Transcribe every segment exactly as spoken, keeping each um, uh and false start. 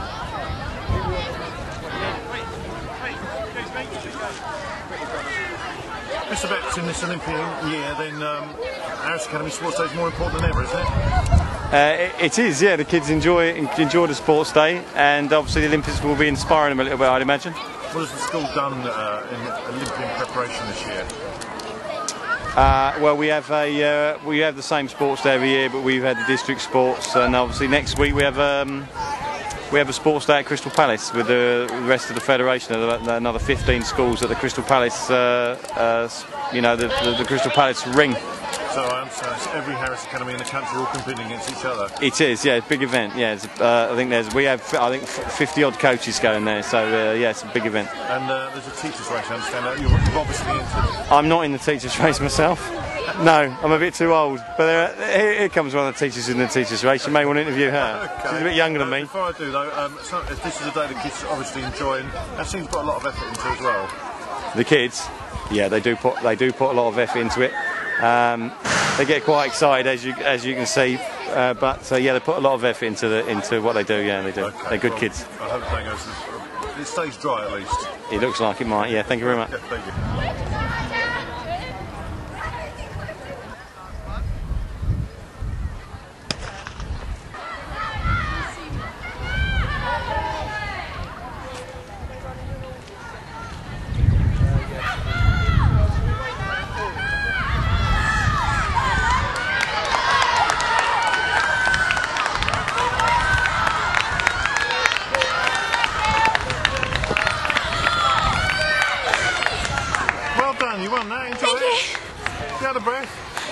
Mister Betts, in this Olympian year, then um, Harris Academy Sports Day is more important than ever, isn't it? Uh, it, it is, yeah. The kids enjoy enjoy the sports day, and obviously the Olympics will be inspiring them a little bit, I'd imagine. What has the school done uh, in Olympian preparation this year? Uh, well, we have a uh, we have the same sports day every year, but we've had the district sports, and obviously next week we have um, we have a sports day at Crystal Palace with the rest of the federation. Another fifteen schools at the Crystal Palace, uh, uh, you know, the, the, the Crystal Palace ring. So I understand it's every Harris Academy in the country all competing against each other. It is, yeah, it's a big event. Yeah, it's, uh, I think there's we have I think fifty odd coaches going there, so uh, yeah, it's a big event. And uh, there's a teachers' race, I understand. That. You've obviously entered. I'm not in the teachers' race myself. No, I'm a bit too old. But uh, here, here comes one of the teachers in the teachers' race. You may want to interview her. Okay. She's a bit younger uh, than me. Before I do though, um, so if this is a day the kids obviously enjoy, and that seems to put a lot of effort into as well. The kids, yeah, they do put they do put a lot of effort into it. Um, they get quite excited, as you as you can see, uh, but uh, yeah, they put a lot of effort into the into what they do. Yeah, they do. Okay. They're good well, kids. I hope the day goes. It stays dry at least. It looks like it might. Yeah, thank you very much. Yeah, thank you. You won that, enjoy Thank it. you. You out of breath?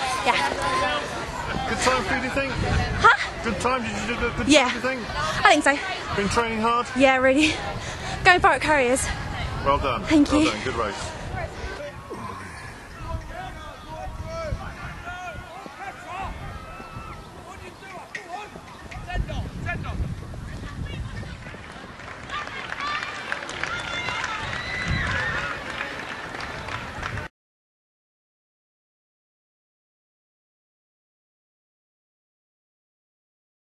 Yeah. Good time for you, do you think? Huh? Good time, did you do a good Yeah. time, do you think? I think so. Been training hard? Yeah, really. Going for it, Couriers. Well done. Thank well you. Done. Good race.